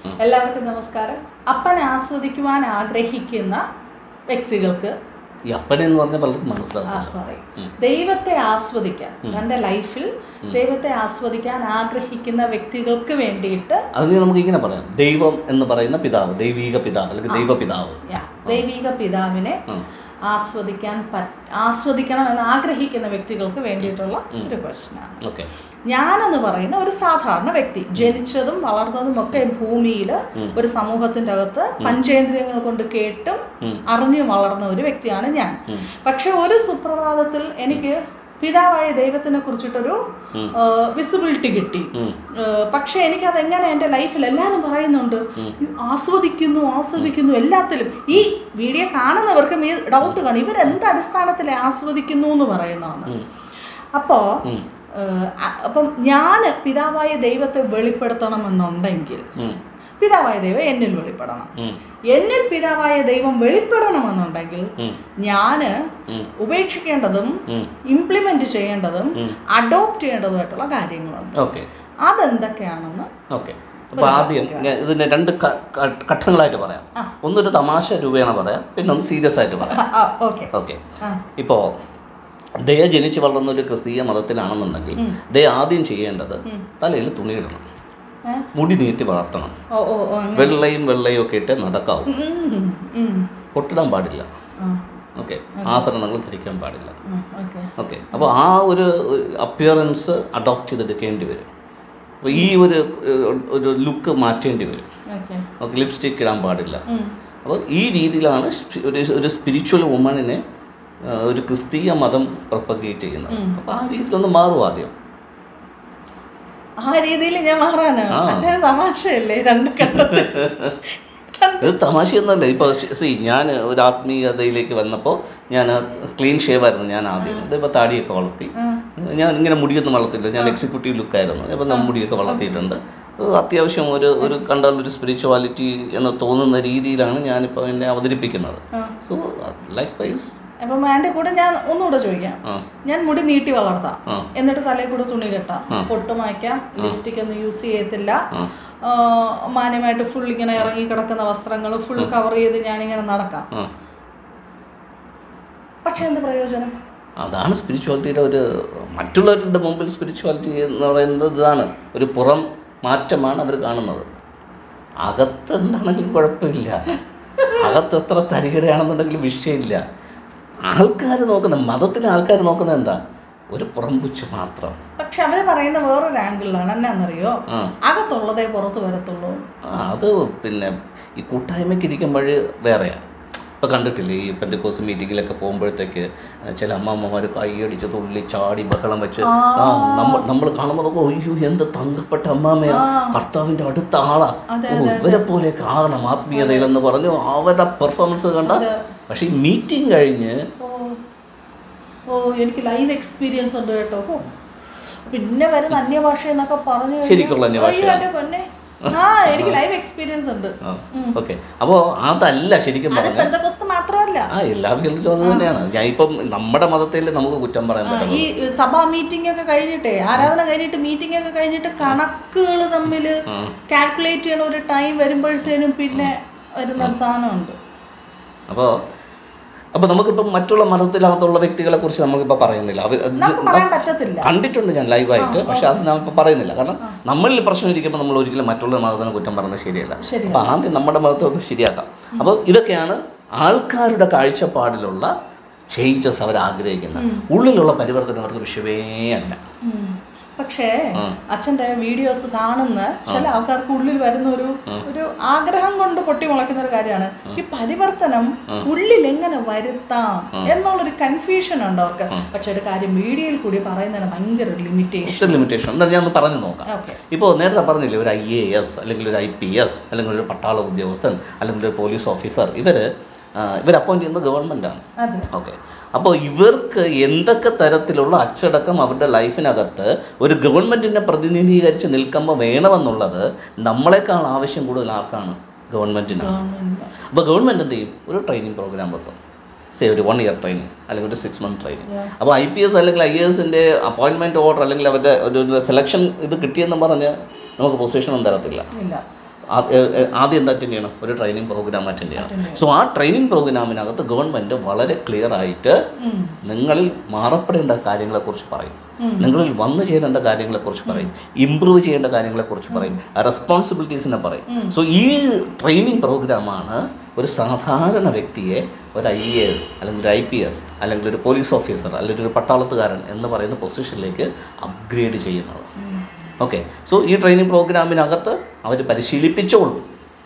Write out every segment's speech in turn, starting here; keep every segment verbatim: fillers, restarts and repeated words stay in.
എല്ലാവർക്കും നമസ്കാരം. അപ്പനെ ആസ്വദിക്കുവാൻ ആഗ്രഹിക്കുന്ന വ്യക്തികൾക്ക് ഈ അപ്പനെന്ന് പറഞ്ഞാൽ പലർക്കും മനസ്സിലാവും. സോറി ദൈവത്തെ ആസ്വദിക്കാൻ തൻ്റെ ലൈഫിൽ ദൈവത്തെ ആസ്വദിക്കാൻ ആഗ്രഹിക്കുന്ന വ്യക്തികൾക്ക് വേണ്ടിയിട്ട് അതിന് നമുക്ക് ഇങ്ങനെ പറയാം, ദൈവം എന്ന് പറയുന്ന പിതാവ്, ദൈവീക പിതാവ് അല്ലെങ്കിൽ ദൈവപിതാവ്, ദൈവിക പിതാവിനെ ആസ്വദിക്കാൻ ആസ്വദിക്കണം എന്ന് ആഗ്രഹിക്കുന്ന വ്യക്തികൾക്ക് വേണ്ടിയിട്ടുള്ള ഒരു ക്വസ്റ്റ്യനാണ്. ഓക്കെ, ഞാനെന്ന് പറയുന്ന ഒരു സാധാരണ വ്യക്തി, ജനിച്ചതും വളർന്നതും ഒക്കെ ഭൂമിയിൽ ഒരു സമൂഹത്തിൻ്റെ അകത്ത് പഞ്ചേന്ദ്രിയങ്ങൾ കൊണ്ട് കേട്ടും അറിഞ്ഞും വളർന്ന ഒരു വ്യക്തിയാണ് ഞാൻ. പക്ഷെ ഒരു സുപ്രഭാതത്തിൽ എനിക്ക് പിതാവായ ദൈവത്തിനെ കുറിച്ചിട്ടൊരു വിസിബിലിറ്റി കിട്ടി. പക്ഷെ എനിക്കതെങ്ങനെ എൻ്റെ ലൈഫിൽ എല്ലാവരും പറയുന്നുണ്ട്, ആസ്വദിക്കുന്നു ആസ്വദിക്കുന്നു എല്ലാത്തിലും. ഈ വീഡിയോ കാണുന്നവർക്കും ഈ ഡൗട്ട് കാണും, ഇവരെന്ത് അടിസ്ഥാനത്തിൽ ആസ്വദിക്കുന്നു എന്ന് പറയുന്നതാണ്. അപ്പോൾ അപ്പം ഞാൻ പിതാവായ ദൈവത്തെ വെളിപ്പെടുത്തണമെന്നുണ്ടെങ്കിൽ പിതാവായ ദൈവം എന്നിൽ വെളിപ്പെടണം. എന്നിൽ പിതാവായ ദൈവം വെളിപ്പെടണമെന്നുണ്ടെങ്കിൽ ഞാന് ഉപേക്ഷിക്കേണ്ടതും ഇംപ്ലിമെന്റ് ചെയ്യേണ്ടതും അഡോപ്റ്റ് ചെയ്യേണ്ടതുമായിട്ടുള്ള കാര്യങ്ങളുണ്ട്. അതെന്തൊക്കെയാണെന്ന് അപ്പോൾ ആദ്യം ഇതിന്റെ രണ്ട് ഘട്ടങ്ങളായിട്ട് പറയാം. ഒന്നൊരു തമാശ രൂപേണ പറയാം, പിന്നെ ഒന്ന് സീരിയസ് ആയിട്ട് പറയാം. ഓക്കെ, ഇപ്പോൾ ദയ ജനിച്ച് വളർന്ന ഒരു ക്രിസ്തീയ മതത്തിലാണെന്നുണ്ടെങ്കിൽ ദയ ആദ്യം ചെയ്യേണ്ടത് തലയിൽ തുണിയിടണം, മുടി നീട്ടി വളർത്തണം, വെള്ളയും വെള്ളയും ഒക്കെ ഇട്ട് നടക്കാവും, പൊട്ടിടാൻ പാടില്ല, ഓക്കെ, ആഭരണങ്ങൾ ധരിക്കാൻ പാടില്ല. ഓക്കെ, അപ്പോൾ ആ ഒരു അപ്പിയറൻസ് അഡോപ്റ്റ് ചെയ്തെടുക്കേണ്ടി വരും. അപ്പോൾ ഈ ഒരു ഒരു ലുക്ക് മാറ്റേണ്ടി വരും. ഓക്കെ, ലിപ്സ്റ്റിക് ഇടാൻ പാടില്ല. അപ്പോൾ ഈ രീതിയിലാണ് ഒരു ഒരു സ്പിരിച്വൽ വുമണിനെ ഒരു ക്രിസ്തീയ മതം പ്രൊപ്പഗേറ്റ് ചെയ്യുന്നത്. അപ്പോൾ ആ രീതിയിലൊന്ന് മാറും ആദ്യം. ആ രീതിയിൽ ഞാൻ മാറാനോ? തമാശയല്ലേ രണ്ട് ഘട്ടത്തിൽ? ഇത് തമാശയൊന്നുമല്ല. ഇപ്പോൾ സി ഞാൻ ഒരു ആത്മീയതയിലേക്ക് വന്നപ്പോൾ ഞാൻ ക്ലീൻ ഷേവായിരുന്നു ഞാൻ ആദ്യം. ഇതിപ്പോൾ താടിയൊക്കെ വളർത്തി. ഞാൻ ഇങ്ങനെ മുടിയൊന്നും വളർത്തില്ല, ഞാൻ എക്സിക്യൂട്ടീവ് ലുക്കായിരുന്നു. ഇപ്പം നമ്മൾ മുടിയൊക്കെ വളർത്തിയിട്ടുണ്ട്. അത്യാവശ്യം ഒരു ഒരു കണ്ടാൽ ഒരു സ്പിരിച്വാലിറ്റി എന്ന് തോന്നുന്ന രീതിയിലാണ് ഞാനിപ്പോൾ എന്നെ അവതരിപ്പിക്കുന്നത്. സോ ലൈക്ക് വൈസ് അപ്പം എൻ്റെ കൂടെ ഞാൻ ഒന്നുകൂടെ ചോദിക്കാം, ഞാൻ മുടി നീട്ടി വളർത്താം, എന്നിട്ട് തലയിൽ കൂടെ തുണി കെട്ടാം, പൊട്ട് മായ്ക്കാം, ലിപ്സ്റ്റിക് ഒന്നും യൂസ് ചെയ്യത്തില്ല, മാന്യമായിട്ട് ഫുൾ ഇങ്ങനെ ഇറങ്ങി കിടക്കുന്ന വസ്ത്രങ്ങൾ ഫുൾ കവർ ചെയ്ത് ഞാനിങ്ങനെ നടക്കാം. പക്ഷെ എന്ത് പ്രയോജനം? അതാണ് സ്പിരിച്വാലിറ്റിയുടെ ഒരു, മറ്റുള്ളവരുടെ മുമ്പിൽ സ്പിരിച്വാലിറ്റി എന്ന് പറയുന്നത് ഇതാണ്, ഒരു പുറം മാറ്റമാണ് അവർ കാണുന്നത്. അകത്ത് എന്താണെങ്കിലും കുഴപ്പമില്ല, അകത്ത് എത്ര തരികിടയാണെന്നുണ്ടെങ്കിലും വിഷയമില്ല. ആൾക്കാർ നോക്കുന്ന, മതത്തിലെ ആൾക്കാർ നോക്കുന്നത് എന്താ, ഒരു പുറംപുച്ച് മാത്രം. പക്ഷെ അവര് പറയുന്ന വേറൊരു ആംഗിളിലാണ്, എന്നാന്നറിയോ, അകത്തുള്ളതേ പുറത്ത് വരത്തുള്ളൂ. അത് പിന്നെ ഈ കൂട്ടായ്മയ്ക്ക് ഇരിക്കുമ്പോൾ വേറെയാണ്. ഇപ്പോൾ കണ്ടിട്ടില്ലേ ഈ പെന്തക്കോസ് മീറ്റിങ്ങിലൊക്കെ പോകുമ്പോഴത്തേക്ക് ചില അമ്മമ്മമാർ കൈയടിച്ച് തുള്ളി ചാടി ബഹളം വെച്ച് ആ നമ്മൾ നമ്മൾ കാണുമ്പോൾ അയ്യോ എന്ത് തങ്കപ്പെട്ട അമ്മാമ്മയാ, കർത്താവിൻ്റെ അടുത്ത ആളാ, ഓ ഇവരെ പോലെയൊക്കെ ആകണം ആത്മീയതയിലെന്ന് പറഞ്ഞു അവരുടെ പെർഫോമൻസ് കണ്ട. പക്ഷെ ഈ മീറ്റിംഗ് കഴിഞ്ഞ് ഓ എനിക്ക് ലൈവ് എക്സ്പീരിയൻസ് ഉണ്ട് കേട്ടോ, പിന്നെ വരുന്ന അന്യഭാഷ എന്നൊക്കെ പറഞ്ഞു, ശരിക്കുള്ള അന്യഭാഷ ആ എനിക്ക് ലൈവ് എക്സ്പീരിയൻസ് ഉണ്ട്. ഓക്കെ, അപ്പോൾ അതല്ല ശരിക്കും മാത്രമല്ല ആ എല്ലാ ഫീൽഡിലും അത് തന്നെയാണ്. ഞാൻ ഇപ്പം നമ്മുടെ മതത്തിൽ നമുക്ക് കുറ്റം പറയാൻ പറ്റില്ല. ഈ സഭാ മീറ്റിംഗ് ഒക്കെ കഴിഞ്ഞിട്ടേ, ആരാധന കഴിഞ്ഞിട്ട് മീറ്റിംഗ് ഒക്കെ കഴിഞ്ഞിട്ട് കണക്കുകൾ തമ്മിൽ കാൽക്കുലേറ്റ് ചെയ്യണ ഒരു ടൈം വരുമ്പോഴത്തേനും പിന്നെ വരുന്ന ഒരു സാധനമുണ്ട്. അപ്പോൾ അപ്പോൾ നമുക്കിപ്പോൾ മറ്റുള്ള മതത്തിനകത്തുള്ള വ്യക്തികളെ കുറിച്ച് നമുക്കിപ്പോൾ പറയുന്നില്ല, അവർ കണ്ടിട്ടുണ്ട് ഞാൻ ലൈവായിട്ട്, പക്ഷെ അത് നമ്മളിപ്പോൾ പറയുന്നില്ല. കാരണം നമ്മളിൽ പ്രശ്നം ഇരിക്കുമ്പോൾ നമ്മൾ ഒരിക്കലും മറ്റുള്ള മതത്തിനെ കുറ്റം പറയുന്നത് ശരിയല്ല. അപ്പോൾ ആദ്യം നമ്മുടെ മതത്തെ ഒന്ന് ശരിയാക്കാം. അപ്പോൾ ഇതൊക്കെയാണ് ആൾക്കാരുടെ കാഴ്ചപ്പാടിലുള്ള ചേഞ്ചസ് അവർ ആഗ്രഹിക്കുന്നത്. ഉള്ളിലുള്ള പരിവർത്തനം അവർക്ക് വിഷയമേ അല്ല. പക്ഷേ അച്ഛൻ്റെ വീഡിയോസ് കാണുന്ന ചില ആൾക്കാർക്ക് ഉള്ളിൽ വരുന്ന ഒരു ഒരു ആഗ്രഹം കൊണ്ട് പൊട്ടി മുളയ്ക്കുന്ന ഒരു കാര്യമാണ് ഈ പരിവർത്തനം ഉള്ളിൽ എങ്ങനെ വരുത്താം എന്നുള്ളൊരു കൺഫ്യൂഷൻ ഉണ്ട് അവർക്ക്. പക്ഷെ ഒരു കാര്യം വീഡിയോയിൽ കൂടി പറയുന്നതിന് ഭയങ്കര ലിമിറ്റേഷൻ ലിമിറ്റേഷൻ എന്താ ഞാൻ പറഞ്ഞു നോക്കാം. ഇപ്പോൾ നേരത്തെ പറഞ്ഞില്ലേ, ഒരു ഐ എ എസ് അല്ലെങ്കിൽ ഒരു ഐ പി എസ് അല്ലെങ്കിൽ ഒരു പട്ടാള ഉദ്യോഗസ്ഥൻ അല്ലെങ്കിൽ ഒരു പോലീസ് ഓഫീസർ, ഇവർ ഇവർ അപ്പോയിൻറ്റ് ചെയ്യുന്നത് ഗവൺമെൻറ്റാണ്. ഓക്കെ, അപ്പോൾ ഇവർക്ക് എന്തൊക്കെ തരത്തിലുള്ള അച്ചടക്കം അവരുടെ ലൈഫിനകത്ത് ഒരു ഗവൺമെൻറ്റിനെ പ്രതിനിധീകരിച്ച് നിൽക്കുമ്പോൾ വേണമെന്നുള്ളത് നമ്മളെക്കാൾ ആവശ്യം കൂടുതൽ ആർക്കാണ്? ഗവൺമെൻറ്റിനാണ്. അപ്പോൾ ഗവൺമെൻറ് എന്ത് ചെയ്യും? ഒരു ട്രെയിനിങ് പ്രോഗ്രാം വെക്കും, സേ ഒരു വൺ ഇയർ ട്രെയിനിങ് അല്ലെങ്കിൽ ഒരു സിക്സ് മന്ത് ട്രെയിനിങ്. അപ്പോൾ ഐ പി എസ് അല്ലെങ്കിൽ ഐ എ എസിൻ്റെ അപ്പോയിൻമെൻറ്റ് ഓർഡർ അല്ലെങ്കിൽ അവരുടെ ഒരു സെലക്ഷൻ ഇത് കിട്ടിയെന്ന് പറഞ്ഞ് നമുക്ക് പൊസിഷനൊന്നും തരത്തില്ല. ആദ്യം എന്താ അറ്റൻഡ് ചെയ്യണം? ഒരു ട്രെയിനിങ് പ്രോഗ്രാം അറ്റൻഡ് ചെയ്യണം. സോ ആ ട്രെയിനിങ് പ്രോഗ്രാമിനകത്ത് ഗവൺമെൻറ് വളരെ ക്ലിയർ ആയിട്ട് നിങ്ങളിൽ മാറപ്പെടേണ്ട കാര്യങ്ങളെക്കുറിച്ച് പറയും, നിങ്ങളിൽ വന്നു ചെയ്യേണ്ട കാര്യങ്ങളെക്കുറിച്ച് പറയും, ഇമ്പ്രൂവ് ചെയ്യേണ്ട കാര്യങ്ങളെക്കുറിച്ച് പറയും, റെസ്പോൺസിബിലിറ്റീസിനെ പറയും. സോ ഈ ട്രെയിനിങ് പ്രോഗ്രാമാണ് ഒരു സാധാരണ വ്യക്തിയെ ഒരു ഐ എ എസ് അല്ലെങ്കിൽ ഒരു ഐ പി എസ് അല്ലെങ്കിൽ ഒരു പോലീസ് ഓഫീസർ അല്ലെങ്കിൽ ഒരു പട്ടാളത്തുകാരൻ എന്ന് പറയുന്ന പൊസിഷനിലേക്ക് അപ്ഗ്രേഡ് ചെയ്യുന്നത്. ഓക്കെ, സോ ഈ ട്രെയിനിങ് പ്രോഗ്രാമിനകത്ത് അവർ പരിശീലിപ്പിച്ചോളൂ.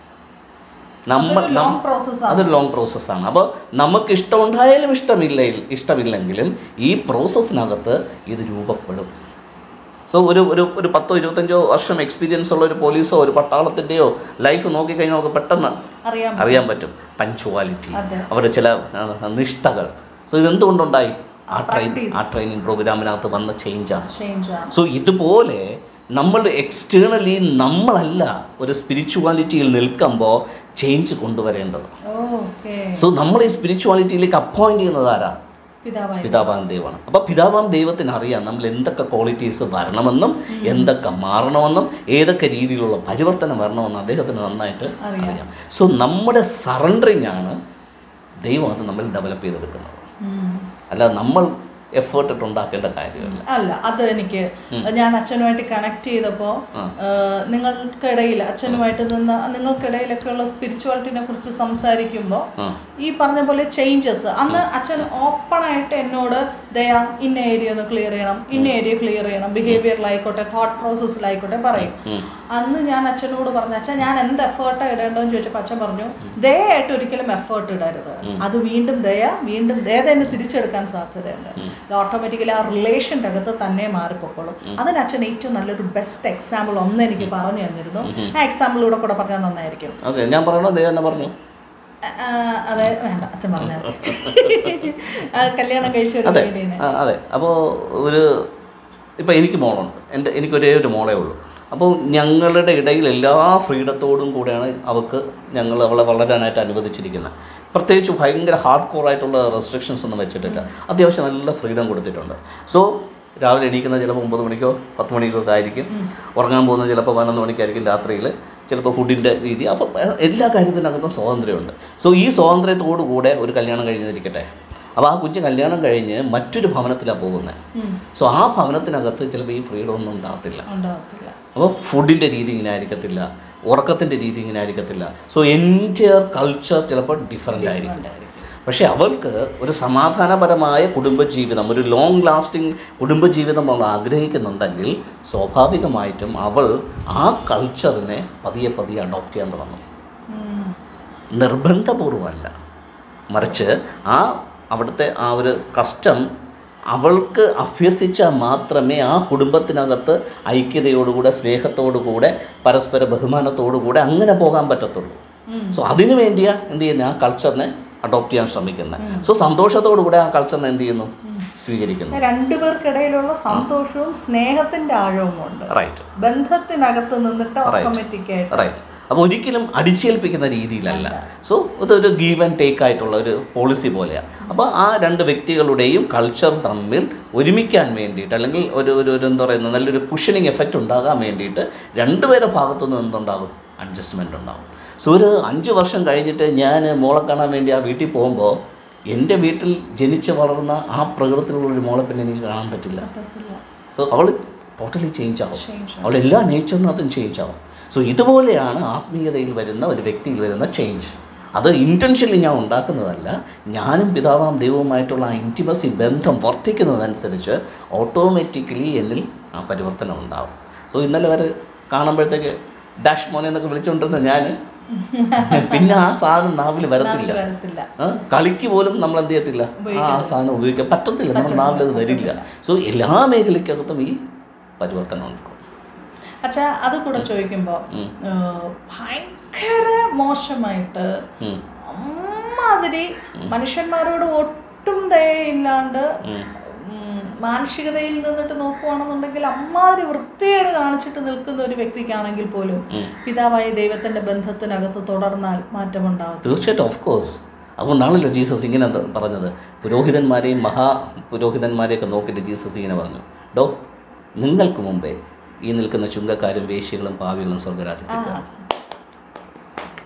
നമ്മൾ അതൊരു ലോങ് പ്രോസസ്സാണ്. അപ്പോൾ നമുക്ക് ഇഷ്ടമുണ്ടായാലും ഇഷ്ടമില്ല ഇഷ്ടമില്ലെങ്കിലും ഈ പ്രോസസ്സിനകത്ത് ഇത് രൂപപ്പെടും. സോ ഒരു ഒരു ഒരു പത്തോ ഇരുപത്തഞ്ചോ വർഷം എക്സ്പീരിയൻസ് ഉള്ള ഒരു പോലീസോ ഒരു പട്ടാളത്തിൻ്റെയോ ലൈഫ് നോക്കിക്കഴിഞ്ഞാൽ നമുക്ക് പെട്ടെന്ന് അറിയാൻ പറ്റും പഞ്ച്വാലിറ്റി, അവരുടെ ചില നിഷ്ഠകൾ. സോ ഇതെന്തുകൊണ്ടുണ്ടായി? ആ ട്രെയിൻ ആ ട്രെയിനിങ് പ്രോഗ്രാമിനകത്ത് വന്ന ചേഞ്ചാണ്. സോ ഇതുപോലെ നമ്മൾ എക്സ്റ്റേണലി നമ്മളല്ല ഒരു സ്പിരിച്വാലിറ്റിയിൽ നിൽക്കുമ്പോൾ ചേഞ്ച് കൊണ്ടുവരേണ്ടത്. സോ നമ്മൾ ഈ സ്പിരിച്വാലിറ്റിയിലേക്ക് അപ്പോയിൻറ്റ് ചെയ്യുന്നത് ആരാ? പിതാവാം ദൈവമാണ്. അപ്പോൾ പിതാവാം ദൈവത്തിന് അറിയാം നമ്മൾ എന്തൊക്കെ ക്വാളിറ്റീസ് വരണമെന്നും എന്തൊക്കെ മാറണമെന്നും ഏതൊക്കെ രീതിയിലുള്ള പരിവർത്തനം വരണമെന്നും അദ്ദേഹത്തിന് നന്നായിട്ട് അറിയാം. സോ നമ്മുടെ സറണ്ടറിങ് ആണ് ദൈവം അത് നമ്മൾ ഡെവലപ്പ് ചെയ്തെടുക്കുന്നത്, അല്ല നമ്മൾ എഫേർട്ട് ഇട്ട് ഉണ്ടാക്കേണ്ട കാര്യമല്ല. അല്ല, അത് എനിക്ക് ഞാൻ അച്ഛനുമായിട്ട് കണക്ട് ചെയ്തപ്പോൾ നിങ്ങൾക്കിടയിൽ അച്ഛനുമായിട്ട് നിന്ന് നിങ്ങൾക്കിടയിലൊക്കെ ഉള്ള സ്പിരിച്വാലിറ്റിനെ കുറിച്ച് സംസാരിക്കുമ്പോൾ ഈ പറഞ്ഞ പോലെ ചേഞ്ചസ് അന്ന് അച്ഛൻ ഓപ്പണായിട്ട് എന്നോട് ദയാ ഇന്ന ഏരിയ ഒന്ന് ക്ലിയർ ചെയ്യണം, ഇന്ന ഏരിയ ക്ലിയർ ചെയ്യണം, ബിഹേവിയറിലായിക്കോട്ടെ തോട്ട് പ്രോസസ്സിലായിക്കോട്ടെ പറയും. അന്ന് ഞാൻ അച്ഛനോട് പറഞ്ഞു, അച്ഛൻ ഞാൻ എന്ത് എഫേർട്ടാണ് ഇടേണ്ടതെന്ന് ചോദിച്ചപ്പോൾ അച്ഛൻ പറഞ്ഞു, ദയായിട്ട് ഒരിക്കലും എഫേർട്ട് ഇടരുത്, അത് വീണ്ടും ദയ വീണ്ടും ദയ തന്നെ തിരിച്ചെടുക്കാൻ സാധ്യതയുണ്ട്. അത് ഓട്ടോമാറ്റിക്കലി ആ റിലേഷൻ്റെ അകത്ത് തന്നെ മാറിപ്പോക്കോളും. അതിന് അച്ഛൻ ഏറ്റവും നല്ലൊരു ബെസ്റ്റ് എക്സാമ്പിൾ ഒന്ന് എനിക്ക് പറഞ്ഞു തന്നിരുന്നു. ആ എക്സാമ്പിളിലൂടെ കൂടെ പറഞ്ഞാൽ നന്നായിരിക്കും. ഞാൻ പറഞ്ഞു അതെ, വേണ്ട അച്ഛൻ പറഞ്ഞത് കല്യാണം കഴിച്ച ഒരു അതെ. അപ്പോൾ ഒരു ഇപ്പം എനിക്ക് മോളുണ്ട്, എൻ്റെ എനിക്കൊരേ ഒരു മോളേ ഉള്ളൂ. അപ്പോൾ ഞങ്ങളുടെ ഇടയിൽ എല്ലാ ഫ്രീഡത്തോടും കൂടെയാണ് അവൾക്ക് ഞങ്ങൾ അവളെ വളരാനായിട്ട് അനുവദിച്ചിരിക്കുന്നത്. പ്രത്യേകിച്ച് ഭയങ്കര ഹാർഡ് കോറായിട്ടുള്ള റെസ്ട്രിക്ഷൻസ് ഒന്നും വെച്ചിട്ടില്ല. അത്യാവശ്യം നല്ല ഫ്രീഡം കൊടുത്തിട്ടുണ്ട്. സോ രാവിലെ എണീക്കുന്നത് ചിലപ്പോൾ ഒമ്പത് മണിക്കോ പത്ത് മണിക്കോ ഒക്കെ ആയിരിക്കും, ഉറങ്ങാൻ പോകുന്നത് ചിലപ്പോൾ പതിനൊന്ന് മണിക്കായിരിക്കും രാത്രിയിൽ, ചിലപ്പോൾ ഫുഡിൻ്റെ രീതി, അപ്പോൾ എല്ലാ കാര്യത്തിനകത്തും സ്വാതന്ത്ര്യമുണ്ട്. സോ ഈ സ്വാതന്ത്ര്യത്തോടു കൂടെ ഒരു കല്യാണം കഴിഞ്ഞിരിക്കട്ടെ, അപ്പോൾ ആ കുഞ്ഞ് കല്യാണം കഴിഞ്ഞ് മറ്റൊരു ഭവനത്തിലാണ് പോകുന്നത്. സോ ആ ഭവനത്തിനകത്ത് ചിലപ്പോൾ ഈ ഫ്രീഡം ഒന്നും ഉണ്ടാകത്തില്ല. അപ്പോൾ ഫുഡിൻ്റെ രീതി ഇങ്ങനെ ആയിരിക്കത്തില്ല, ഉറക്കത്തിൻ്റെ രീതി ഇങ്ങനെ ആയിരിക്കത്തില്ല. സോ എൻറ്റയർ കൾച്ചർ ചിലപ്പോൾ ഡിഫറൻ്റ് ആയിരിക്കും. പക്ഷേ അവൾക്ക് ഒരു സമാധാനപരമായ കുടുംബജീവിതം, ഒരു ലോങ് ലാസ്റ്റിംഗ് കുടുംബജീവിതം അവൾ ആഗ്രഹിക്കുന്നുണ്ടെങ്കിൽ സ്വാഭാവികമായിട്ടും അവൾ ആ കൾച്ചറിനെ പതിയെ പതിയെ അഡോപ്റ്റ് ചെയ്യാൻ തുടങ്ങും. നിർബന്ധപൂർവമല്ല, മറിച്ച് ആ അവിടുത്തെ ആ ഒരു കസ്റ്റം അവൾക്ക് അഭ്യസിച്ചാൽ മാത്രമേ ആ കുടുംബത്തിനകത്ത് ഐക്യതയോടുകൂടെ സ്നേഹത്തോടുകൂടെ പരസ്പര ബഹുമാനത്തോടുകൂടെ അങ്ങനെ പോകാൻ പറ്റത്തുള്ളൂ. സോ അതിനു വേണ്ടിയാണ് എന്ത് ചെയ്യുന്നത്, ആ കൾച്ചറിനെ അഡോപ്റ്റ് ചെയ്യാൻ ശ്രമിക്കുന്നത്. സോ സന്തോഷത്തോടുകൂടെ ആ കൾച്ചറിനെ എന്ത് ചെയ്യുന്നു, സ്വീകരിക്കുന്നു. രണ്ടുപേർക്കിടയിലുള്ള സന്തോഷവും സ്നേഹത്തിന്റെ ആഴവും ഉണ്ട്. റൈറ്റ്, ബന്ധത്തിനകത്ത് നിന്നിട്ട് ഓട്ടോമാറ്റിക്കായിട്ട്. റൈറ്റ്. അപ്പോൾ ഒരിക്കലും അടിച്ചേൽപ്പിക്കുന്ന രീതിയിലല്ല. സോ ഇതൊരു ഗീവ് ആൻഡ് ടേക്ക് ആയിട്ടുള്ള ഒരു പോളിസി പോലെയാണ്. അപ്പോൾ ആ രണ്ട് വ്യക്തികളുടെയും കൾച്ചർ തമ്മിൽ ഒരുമിക്കാൻ വേണ്ടിയിട്ട് അല്ലെങ്കിൽ ഒരു ഒരു എന്താ പറയുന്നത് നല്ലൊരു കുഷനിങ് എഫക്റ്റ് ഉണ്ടാകാൻ വേണ്ടിയിട്ട് രണ്ടുപേരുടെ ഭാഗത്തുനിന്ന് എന്തുണ്ടാകും, അഡ്ജസ്റ്റ്മെൻ്റ് ഉണ്ടാകും. സോ ഒരു അഞ്ച് വർഷം കഴിഞ്ഞിട്ട് ഞാൻ മോളെ കാണാൻ വേണ്ടി ആ വീട്ടിൽ പോകുമ്പോൾ എൻ്റെ വീട്ടിൽ ജനിച്ച് വളർന്ന ആ പ്രകൃതത്തിലുള്ളൊരു മോളെ പിന്നെ എനിക്ക് കാണാൻ പറ്റില്ല. സോ അവൾ ടോട്ടലി ചേഞ്ച് ആവും, അവളുടെ എല്ലാ നേച്ചറിനകത്തും ചേഞ്ച് ആവും. സോ ഇതുപോലെയാണ് ആത്മീയതയിൽ വരുന്ന ഒരു വ്യക്തിയിൽ വരുന്ന ചേഞ്ച്. അത് ഇൻറ്റൻഷനലി ഞാൻ ഉണ്ടാക്കുന്നതല്ല, ഞാനും പിതാവാം ദൈവവുമായിട്ടുള്ള ആ ഇൻറ്റിമസി ബന്ധം വർദ്ധിക്കുന്നതനുസരിച്ച് ഓട്ടോമാറ്റിക്കലി എന്നിൽ ആ പരിവർത്തനം ഉണ്ടാവും. സോ ഇന്നലെ വരെ കാണുമ്പോഴത്തേക്ക് ഡാഷ് മോനെ എന്നൊക്കെ വിളിച്ചുകൊണ്ടിരുന്ന ഞാൻ പിന്നെ ആ സാധനം നാവിൽ വരത്തില്ല. കളിക്ക് പോലും നമ്മൾ എന്ത് ചെയ്യത്തില്ല, ആ സാധനം ഉപയോഗിക്കാൻ പറ്റത്തില്ല, നമ്മൾ നാവിലത് വരില്ല. സോ എല്ലാ മേഖലയ്ക്കകത്തും ഈ പരിവർത്തനം ഉണ്ട്. അച്ഛാ അത് കൂടെ ചോദിക്കുമ്പോൾ ഭയങ്കര മോശമായിട്ട് അമ്മാതിരി മനുഷ്യന്മാരോട് ഒട്ടും ദയയില്ലാണ്ട് മാനസികതയിൽ നിന്നിട്ട് നോക്കുകയാണെന്നുണ്ടെങ്കിൽ അമ്മാതിരി വൃത്തികേട് കാണിച്ചിട്ട് നിൽക്കുന്ന ഒരു വ്യക്തിക്കാണെങ്കിൽ പോലും പിതാവായ ദൈവത്തിന്റെ ബന്ധത്തിനകത്ത് തുടർന്നാൽ മാറ്റമുണ്ടാകും. തീർച്ചയായിട്ടും, ഓഫ് കോഴ്സ്. അതുകൊണ്ടാണല്ലോ ജീസസ് ഇങ്ങനെ പറഞ്ഞത്. പുരോഹിതന്മാരെയും മഹാ പുരോഹിതന്മാരെയൊക്കെ നോക്കിയിട്ട് ജീസസ് ഇങ്ങനെ പറഞ്ഞു, ഡോ നിങ്ങൾക്ക് മുമ്പേ ഈ നിൽക്കുന്ന ചുങ്കക്കാരും വേശ്യകളും പാവികളും സ്വർഗരാജ്യത്തിൽ.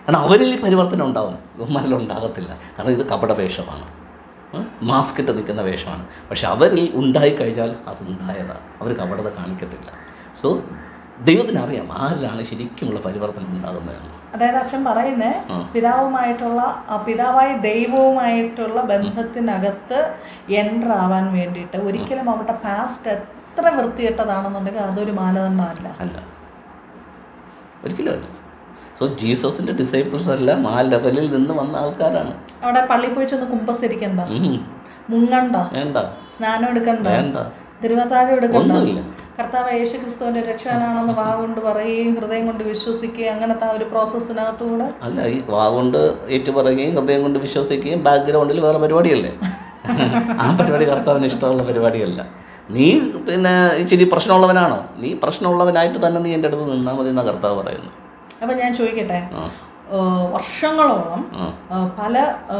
കാരണം അവരിൽ ഈ പരിവർത്തനം ഉണ്ടാവും, ഇവന്മാരിൽ ഉണ്ടാകത്തില്ല. കാരണം ഇത് കപട വേഷമാണ്, മാസ്ക് ഇട്ട് നിൽക്കുന്ന വേഷമാണ്. പക്ഷെ അവരിൽ ഉണ്ടായിക്കഴിഞ്ഞാൽ അതുണ്ടായതാണ്, അവർ കപടത കാണിക്കത്തില്ല. സോ ദൈവത്തിനറിയാം ആരിലാണ് ശരിക്കുമുള്ള പരിവർത്തനം ഉണ്ടാകുന്നതെന്ന്. അതായത് അച്ഛൻ പറയുന്നേ പിതാവുമായിട്ടുള്ള പിതാവായ ദൈവവുമായിട്ടുള്ള ബന്ധത്തിനകത്ത് എൻ്റർ ആവാൻ വേണ്ടിയിട്ട് ഒരിക്കലും അവരുടെ പാസ്റ്റ് എത്ര വൃത്തികെട്ടതാണെന്നുണ്ടെങ്കിൽ അതൊരു മാനദണ്ഡമല്ല. അല്ല, ഒരിക്കലും അല്ല. സോ ജീസസിന്റെ ഡിസൈപ്പിൾസ് എല്ലാം ആ ലെവലിൽ നിന്ന് വന്ന ആൾക്കാരാണ്. അവിടെ പള്ളി പോയി ചെന്ന് കുമ്പസരിക്കണ്ട, മുങ്ങണ്ട, വേണ്ട, സ്നാനം എടുക്കണ്ട, വേണ്ട, തിരുവത്താഴം എടുക്കണ്ട, കർത്താവ് യേശു ക്രിസ്തുവിന്റെ രക്ഷകനാണെന്ന് വാ കൊണ്ട് പറയുകയും ഹൃദയം കൊണ്ട് വിശ്വസിക്കുകയും അങ്ങനത്തെ ആ ഒരു പ്രോസസ്സിനകത്തൂടെ അല്ല. ഈ വാ കൊണ്ട് ഏറ്റു പറയുകയും ഹൃദയം കൊണ്ട് വിശ്വസിക്കുകയും ബാക്ക്ഗ്രൗണ്ടിൽ വേറെ പരിപാടിയല്ലേ? ആ പരിപാടി കർത്താവിന് ഇഷ്ടമുള്ള പരിപാടിയല്ല. നീ പിന്നെ ഇച്ചിരി പ്രശ്നമുള്ളവനാണോ? നീ പ്രശ്നമുള്ളവനായിട്ട് തന്നെ നീ എൻ്റെ അടുത്ത് നിന്നാൽ മതി എന്നാണ് കർത്താവ് പറയുന്നത്. അപ്പം ഞാൻ ചോദിക്കട്ടെ, വർഷങ്ങളോളം പല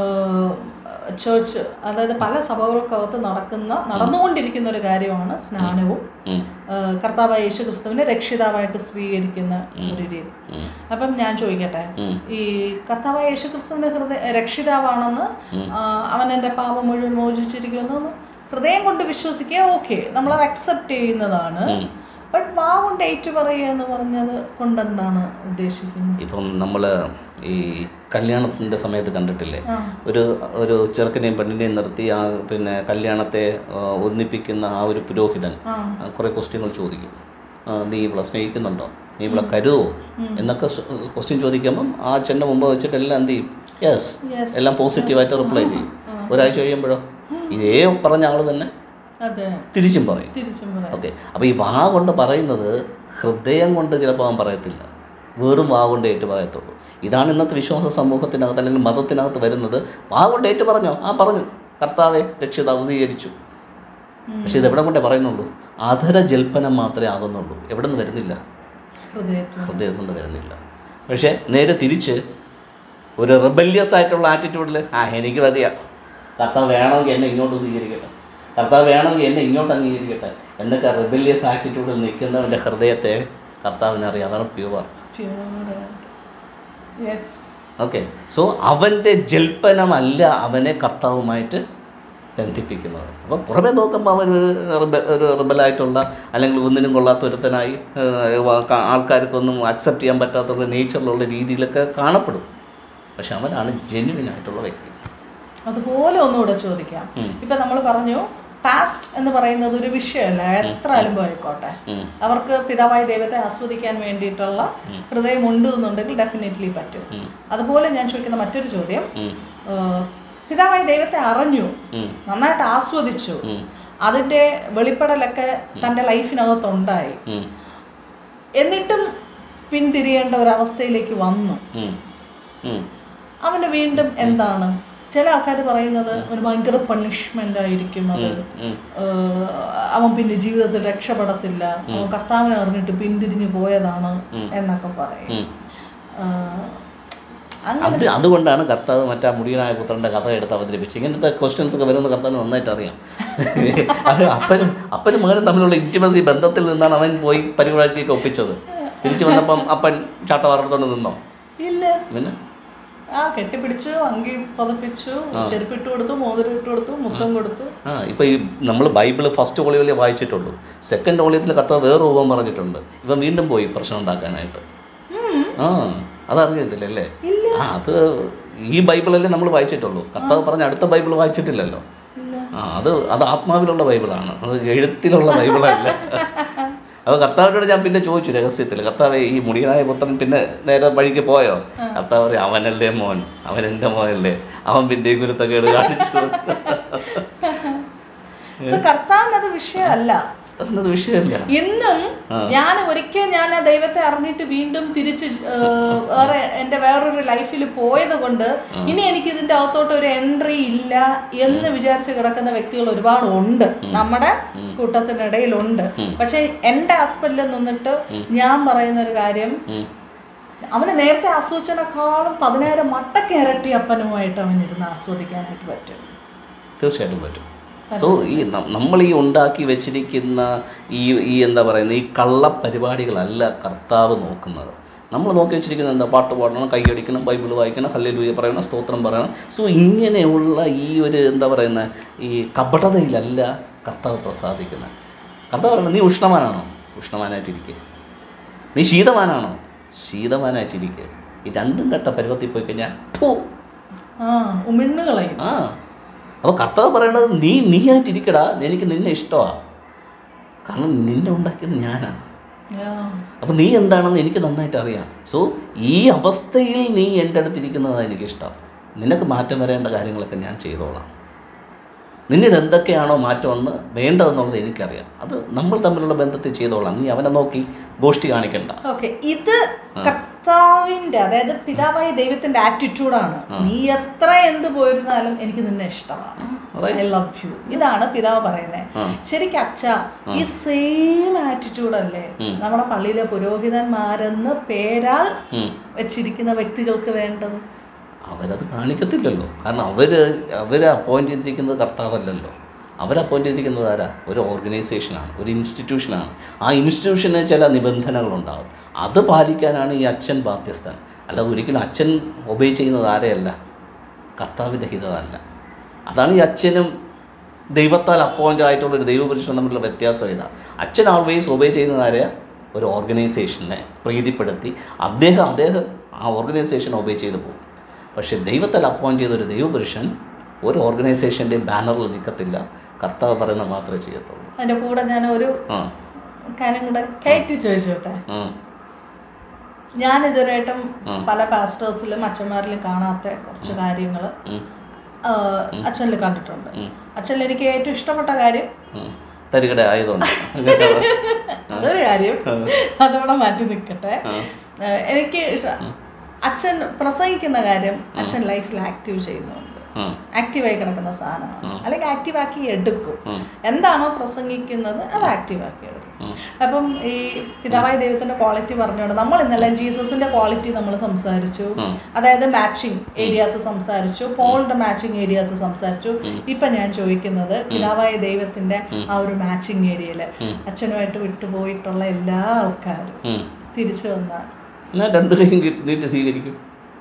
ചേർച്ച്, അതായത് പല സഭകൾക്കകത്ത് നടക്കുന്ന നടന്നുകൊണ്ടിരിക്കുന്ന ഒരു കാര്യമാണ് സ്നാനവും കർത്താവ് യേശു ക്രിസ്തുവിനെ രക്ഷിതാവായിട്ട് സ്വീകരിക്കുന്ന ഒരു രീതി. അപ്പം ഞാൻ ചോദിക്കട്ടെ, ഈ കർത്താവ് യേശു ക്രിസ്തുവിന്റെ ഹൃദയ രക്ഷിതാവാണെന്ന്, അവൻ എൻ്റെ പാപം മുഴുവൻ മോചിച്ചിരിക്കുന്നു ഹൃദയം കൊണ്ട് വിശ്വസിക്കുക, ഓക്കെ, നമ്മളത് അക്സെപ്റ്റ് ചെയ്യുന്നതാണ്. ബട്ട് വാ കൊണ്ട് ഏറ്റു പറയുക എന്ന് പറഞ്ഞത് കൊണ്ടെന്താണ് ഉദ്ദേശിക്കുന്നത്? ഇപ്പം നമ്മൾ ഈ കല്യാണത്തിൻ്റെ സമയത്ത് കണ്ടിട്ടില്ലേ, ഒരു ഒരു ചെറുക്കനെയും പെണ്ണിനെയും നിർത്തി ആ പിന്നെ കല്യാണത്തെ ഒന്നിപ്പിക്കുന്ന ആ ഒരു പുരോഹിതൻ കുറേ ക്വസ്റ്റ്യങ്ങൾ ചോദിക്കും. നീ ഇവളെ സ്നേഹിക്കുന്നുണ്ടോ, നീ ഇവളെ കരുതുമോ എന്നൊക്കെ ക്വസ്റ്റ്യൻ ചോദിക്കുമ്പം ആ അച്ഛൻ്റെ മുമ്പ് വെച്ചിട്ട് എല്ലാം എന്ത് ചെയ്യും? യെസ്, എല്ലാം പോസിറ്റീവായിട്ട് റിപ്ലൈ ചെയ്യും. ഒരാഴ്ച കഴിയുമ്പോഴോ ഇതേ പറഞ്ഞ ആൾ തന്നെ തിരിച്ചും പറയും. ഓക്കെ, അപ്പോൾ ഈ വാ കൊണ്ട് പറയുന്നത് ഹൃദയം കൊണ്ട് ചിലപ്പോൾ അവൻ പറയത്തില്ല, വെറും വാ കൊണ്ട് ഏറ്റു പറയത്തുള്ളൂ. ഇതാണ് ഇന്നത്തെ വിശ്വാസ സമൂഹത്തിനകത്ത് അല്ലെങ്കിൽ മതത്തിനകത്ത് വരുന്നത്. വാ കൊണ്ട് ഏറ്റു പറഞ്ഞോ, ആ പറഞ്ഞു കർത്താവെ രക്ഷിതാവ് സ്വീകരിച്ചു. പക്ഷെ ഇതെവിടെ കൊണ്ടേ പറയുന്നുള്ളൂ? അധര ജൽപ്പനം മാത്രമേ ആകുന്നുള്ളൂ, എവിടെ നിന്ന് വരുന്നില്ല, ഹൃദയം കൊണ്ട് വരുന്നില്ല. പക്ഷേ നേരെ തിരിച്ച് ഒരു റിബല്യസ് ആയിട്ടുള്ള ആറ്റിറ്റ്യൂഡിൽ ആ എനിക്ക് മതിയാ, കർത്താവ് വേണമെങ്കിൽ എന്നെ ഇങ്ങോട്ട് സ്വീകരിക്കട്ടെ, കർത്താവ് വേണമെങ്കിൽ എന്നെ ഇങ്ങോട്ട് അംഗീകരിക്കട്ടെ എന്നൊക്കെ റിബല്യസ് ആറ്റിറ്റ്യൂഡിൽ നിൽക്കുന്നവൻ്റെ ഹൃദയത്തെ കർത്താവിനറിയാം. അതാണ് പ്യുവർ. ഓക്കെ, സോ അവൻ്റെ ജൽപ്പനമല്ല അവനെ കർത്താവുമായിട്ട് ബന്ധിപ്പിക്കുന്നത്. അപ്പോൾ പുറമെ നോക്കുമ്പോൾ അവൻ ഒരു ഒരു റിബലായിട്ടുള്ള അല്ലെങ്കിൽ ഒന്നിനും കൊള്ളാത്ത ഒരുത്തനായി ആൾക്കാർക്കൊന്നും അക്സെപ്റ്റ് ചെയ്യാൻ പറ്റാത്ത നേച്ചറിലുള്ള രീതിയിലൊക്കെ കാണപ്പെടും. പക്ഷെ അവനാണ് ജെന്യുവിൻ ആയിട്ടുള്ള വ്യക്തി. അതുപോലെ ഒന്നുകൂടെ ചോദിക്കാം. ഇപ്പം നമ്മൾ പറഞ്ഞു പാസ്റ്റ് എന്ന് പറയുന്നത് ഒരു വിഷയമല്ല, എത്ര അനുഭവം ആയിക്കോട്ടെ, അവർക്ക് പിതാവായ ദൈവത്തെ ആസ്വദിക്കാൻ വേണ്ടിയിട്ടുള്ള ഹൃദയം ഉണ്ട് എന്നുണ്ടെങ്കിൽ ഡെഫിനറ്റ്ലി പറ്റും. അതുപോലെ ഞാൻ ചോദിക്കുന്ന മറ്റൊരു ചോദ്യം, പിതാവായ ദൈവത്തെ അറിഞ്ഞു, നന്നായിട്ട് ആസ്വദിച്ചു, അതിൻ്റെ വെളിപ്പെടലൊക്കെ തൻ്റെ ലൈഫിനകത്തുണ്ടായി, എന്നിട്ടും പിന്തിരിയേണ്ട ഒരവസ്ഥയിലേക്ക് വന്നു, അവന് വീണ്ടും എന്താണ്? ചില ആൾക്കാർ പറയുന്നത് ഒരു ഭയങ്കര പണിഷ്മെന്റ് ആയിരിക്കും അത്, അവൻ പിന്നെ ജീവിതത്തിൽ രക്ഷപ്പെടത്തില്ല, അവൻ കർത്താവിനെ അറിഞ്ഞിട്ട് പിന്തിരിഞ്ഞു പോയതാണ് എന്നൊക്കെ പറയും. അത് അതുകൊണ്ടാണ് കർത്താവ് മറ്റേ മുടിയനായ പുത്രൻ്റെ കഥ എടുത്ത് അവതരിപ്പിച്ചു. ഇങ്ങനത്തെ ക്വസ്റ്റ്യൻസ് ഒക്കെ വരുമെന്ന് കർത്താവിന് നന്നായിട്ട് അറിയാം. അപ്പനും അപ്പനും മകനും തമ്മിലുള്ള ഇൻറ്റിമസി ബന്ധത്തിൽ നിന്നാണ് അവൻ പോയി പരിപാടിയൊക്കെ ഒപ്പിച്ചത്. തിരിച്ചു വന്നപ്പം അപ്പൻ ചാട്ടവാറത്തോണ്ട് നിന്നോ? ഇല്ല. പിന്നെ ആ കെട്ടിപ്പിടിച്ചു, അങ്കി പതപ്പിച്ചു, ചെരുപ്പിട്ട് കൊടുത്തു, മോതിരം ഇട്ട് കൊടുത്തു, മുത്തം കൊടുത്തു. ആ ഇപ്പം ഈ നമ്മൾ ബൈബിള് ഫസ്റ്റ് വോളിയോലേ വായിച്ചിട്ടുള്ളൂ. സെക്കൻഡ് വോളിയത്തിൽ കർത്താവ് വേറെ രൂപം പറഞ്ഞിട്ടുണ്ട്. ഇവൻ വീണ്ടും പോയി പ്രശ്നം ഉണ്ടാക്കാനായിട്ട്. ആ അതറിയത്തില്ല അല്ലേ? ആ അത് ഈ ബൈബിളല്ലേ നമ്മൾ വായിച്ചിട്ടുള്ളൂ. കർത്താവ് പറഞ്ഞ അടുത്ത ബൈബിൾ വായിച്ചിട്ടില്ലല്ലോ. ആ അത് അത് ആത്മാവിലുള്ള ബൈബിളാണ്, അത് എഴുത്തിലുള്ള ബൈബിളല്ല. അപ്പോൾ കർത്താവിനോട് ഞാൻ പിന്നെ ചോദിച്ചു രഹസ്യത്തിൽ, കർത്താവെ ഈ മുടിയനായ പുത്രൻ പിന്നെ നേരെ വഴിക്ക് പോയോ? കർത്താവ് പറയും അവനല്ലേ മോൻ, അവൻ എൻ്റെ മോനല്ലേ, അവൻ പിന്നെ ഗുരുത്തക്കേട് കാണിച്ചു. കർത്താവിനത് വിഷയമല്ല, അതൊന്നത് വിഷയമല്ല. ഇന്നും ഞാൻ ഒരിക്കൽ ഞാൻ ആ ദൈവത്തെ അറിഞ്ഞിട്ട് വീണ്ടും തിരിച്ച് വേറെ എൻ്റെ വേറൊരു ലൈഫിൽ പോയത് കൊണ്ട് ഇനി എനിക്ക് ഇതിൻ്റെ അകത്തോട്ട് ഒരു എൻട്രി ഇല്ല എന്ന് വിചാരിച്ച് കിടക്കുന്ന വ്യക്തികൾ ഒരുപാട് ഉണ്ട്, നമ്മുടെ കൂട്ടത്തിനിടയിലുണ്ട്. പക്ഷെ എൻ്റെ ആസ്പെക്റ്റിൽ നിന്നിട്ട് ഞാൻ പറയുന്ന ഒരു കാര്യം, അവന് നേരത്തെ ആസ്വദിച്ചതിനേക്കാളും പതിനായിരം മട്ടക്ക് ഇരട്ടി അപ്പനുമായിട്ട് അവനിരുന്ന് ആസ്വദിക്കാനായിട്ട് പറ്റും. തീർച്ചയായിട്ടും പറ്റും. സോ ഈ നമ്മൾ ഈ ഉണ്ടാക്കി വെച്ചിരിക്കുന്ന ഈ ഈ എന്താ പറയുന്നത് ഈ കള്ള പരിപാടികളല്ല കർത്താവ് നോക്കുന്നത്. നമ്മൾ നോക്കി വെച്ചിരിക്കുന്നത് എന്താ? പാട്ട് പാടണം, കൈയടിക്കണം, ബൈബിൾ വായിക്കണം, ഹല്ലേലൂയ പറയണം, സ്തോത്രം പറയണം. സോ ഇങ്ങനെയുള്ള ഈ ഒരു എന്താ പറയുന്നത് ഈ കപടതയിലല്ല കർത്താവ് പ്രസാദിക്കുന്നത്. കർത്താവ് പറയുന്നത്, നീ ഉഷ്ണമാനാണോ? ഉഷ്ണമാനായിട്ടിരിക്കുക. നീ ശീതമാനാണോ? ശീതമാനായിട്ടിരിക്കുക. ഈ രണ്ടും കെട്ട പരുവത്തിൽ പോയി കഴിഞ്ഞാൽ ഉമിണ്ണുകളയും. ആ അപ്പോൾ കർത്താവ് പറയണത്, നീ നീ ആയിട്ടിരിക്കടാ, എനിക്ക് നിന്നെ ഇഷ്ടമാണ്, കാരണം നിന്നെ ഉണ്ടാക്കിയത് ഞാനാണ്. അപ്പം നീ എന്താണെന്ന് എനിക്ക് നന്നായിട്ട് അറിയാം. സോ ഈ അവസ്ഥയിൽ നീ എൻ്റെ അടുത്തിരിക്കുന്നതാണ് എനിക്കിഷ്ടം. നിനക്ക് മാറ്റം വരേണ്ട കാര്യങ്ങളൊക്കെ ഞാൻ ചെയ്തോളാം. നിന്നിൽ എന്തൊക്കെയാണോ മാറ്റമെന്ന് വേണ്ടതെന്നുള്ളത് എനിക്കറിയാം. അത് നമ്മൾ തമ്മിലുള്ള ബന്ധത്തിൽ ചെയ്തോളാം. നീ അവനെ നോക്കി ഗോഷ്ടി കാണിക്കണ്ട. ഓക്കെ, ഇത് കർത്താവിൻ്റെ, അതായത് പിതാവായ ദൈവത്തിന്റെ ആറ്റിറ്റ്യൂഡാണ്. നീ എത്ര എന്ത് പോയിരുന്നാലും എനിക്ക് നിന്നെ ഇഷ്ടമാണ്, ഐ ലവ് യു. ഇതാണ് പിതാവ് പറയുന്നത്. ശരിക്കും അച്ഛ, ഈ സെയിം ആറ്റിറ്റ്യൂഡ് അല്ലേ നമ്മുടെ പള്ളിയിലെ പുരോഹിതന്മാരെന്ന് പേരാൽ വെച്ചിരിക്കുന്ന വ്യക്തികൾക്ക് വേണ്ടത്? അവരത് കാണിക്കത്തില്ലല്ലോ. കാരണം അവർ അവരെ അപ്പോയിൻ്റ് ചെയ്തിരിക്കുന്നത് കർത്താവല്ലല്ലോ. അവർ അപ്പോയിൻ്റ് ചെയ്തിരിക്കുന്നത് ആരാ? ഒരു ഓർഗനൈസേഷനാണ്, ഒരു ഇൻസ്റ്റിറ്റ്യൂഷനാണ്. ആ ഇൻസ്റ്റിറ്റ്യൂഷന് ചില നിബന്ധനകളുണ്ടാകും. അത് പാലിക്കാനാണ് ഈ അച്ഛൻ ബാധ്യസ്ഥൻ. അല്ലാതെ ഒരിക്കലും അച്ഛൻ ഒബേ ചെയ്യുന്നത് ആരെയല്ല, കർത്താവിൻ്റെ ഹിതമല്ല. അതാണ് ഈ അച്ഛനും ദൈവത്താൽ അപ്പോയിൻ്റ് ആയിട്ടുള്ളൊരു ദൈവപുരുഷനും തമ്മിലുള്ള വ്യത്യാസം. ഇതാണ് അച്ഛൻ ആൾവേസ് ഒബേ ചെയ്യുന്നത് ആരെയാ? ഒരു ഓർഗനൈസേഷനെ പ്രീതിപ്പെടുത്തി അദ്ദേഹം അദ്ദേഹം ആ ഓർഗനൈസേഷൻ ഒബേ ചെയ്ത് പോകും. പക്ഷേ ദൈവത്താൽ അപ്പോയിൻ്റ് ചെയ്തൊരു ദൈവപുരുഷൻ ഒരു ഓർഗനൈസേഷൻ്റെയും ബാനറിൽ നിൽക്കത്തില്ല, കർത്താവ് പറയുന്നത് മാത്രമേ ചെയ്യത്തുള്ളൂ. അതിൻ്റെ കൂടെ ഞാൻ ഒരു കാര്യം കൂടെ കയറ്റി ചോദിച്ചോട്ടെ. ഞാൻ ഇതുവരെയായിട്ടും പല പാസ്റ്റേഴ്സിലും അച്ഛന്മാരിലും കാണാത്ത കുറച്ച് കാര്യങ്ങൾ അച്ഛനിൽ കണ്ടിട്ടുണ്ട്. അച്ഛനിൽ എനിക്ക് ഏറ്റവും ഇഷ്ടപ്പെട്ട കാര്യം തരികട ആയതുകൊണ്ട് അതൊരു കാര്യം, അതവിടെ മാറ്റി നിൽക്കട്ടെ. എനിക്ക് അച്ഛൻ പ്രസംഗിക്കുന്ന കാര്യം അച്ഛൻ ലൈഫിൽ ആക്റ്റീവ് ചെയ്യുന്നുണ്ട്. ആക്റ്റീവായി കിടക്കുന്ന സാധനമാണ്, അല്ലെങ്കിൽ ആക്റ്റീവാക്കി എടുക്കും. എന്താണോ പ്രസംഗിക്കുന്നത് അത് ആക്റ്റീവാക്കി എടുക്കും. അപ്പം ഈ പിതാവായ ദൈവത്തിന്റെ ക്വാളിറ്റി പറഞ്ഞുകൊണ്ട് നമ്മൾ ഇന്നലെ ജീസസിന്റെ ക്വാളിറ്റി നമ്മൾ സംസാരിച്ചു, അതായത് മാച്ചിങ് ഏരിയാസ് സംസാരിച്ചു, പോളിന്റെ മാച്ചിങ് ഏരിയാസ് സംസാരിച്ചു. ഇപ്പൊ ഞാൻ ചോദിക്കുന്നത് പിതാവായ ദൈവത്തിന്റെ ആ ഒരു മാച്ചിങ് ഏരിയയില് അച്ഛനുമായിട്ട് വിട്ടുപോയിട്ടുള്ള എല്ലാ ആൾക്കാരും തിരിച്ചു വന്നാൽ ഞാൻ രണ്ടുപേരും നീട്ടി സ്വീകരിക്കും.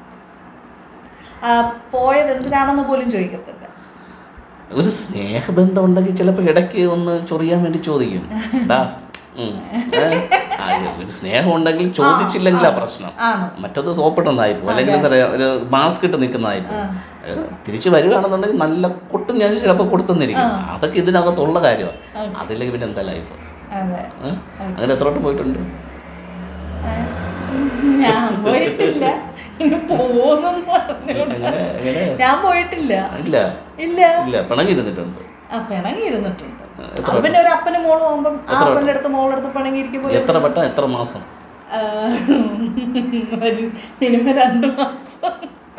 പോയത് എന്തിനാണെന്ന് പോലും ചോദിക്കത്തില്ല. ഒരു സ്നേഹബന്ധം ഉണ്ടെങ്കിൽ ചിലപ്പോൾ ഇടയ്ക്ക് ഒന്ന് ചൊറിയാൻ വേണ്ടി ചോദിക്കും. ഒരു സ്നേഹം ഉണ്ടെങ്കിൽ ചോദിച്ചില്ലെങ്കിൽ ആ പ്രശ്നം. മറ്റത് സോപ്പിട്ടുന്നതായിപ്പോ, അല്ലെങ്കിൽ എന്താ പറയുക, ഒരു മാസ്ക് ഇട്ട് നിൽക്കുന്നതായിപ്പോ. തിരിച്ചു വരികയാണെന്നുണ്ടെങ്കിൽ നല്ല കൊട്ടും ഞാൻ ചിലപ്പോൾ കൊടുത്തെന്നിരിക്കും. അതൊക്കെ ഇതിനകത്തുള്ള കാര്യമാണ്. അതില്ലെങ്കിൽ പിന്നെ എന്താ ലൈഫ്? അങ്ങനെ എത്രയോട്ട് പോയിട്ടുണ്ട്? ഞാൻ പോയിട്ടില്ല. ഞാൻ പോയിട്ടില്ല. ഇല്ല ഇല്ല ഇല്ല പിണങ്ങിയിരുന്നിട്ടുണ്ട്. ആ പിണങ്ങിയിരുന്നിട്ടുണ്ട്. പിന്നെ ഒരു അപ്പന് മോള് പോകുമ്പം ആ അപ്പന്റെ അടുത്ത് മോളെടുത്ത് പിണങ്ങിയിരിക്കുമ്പോൾ എത്ര വട്ടം, എത്ര മാസം? മിനിമം രണ്ടു മാസം.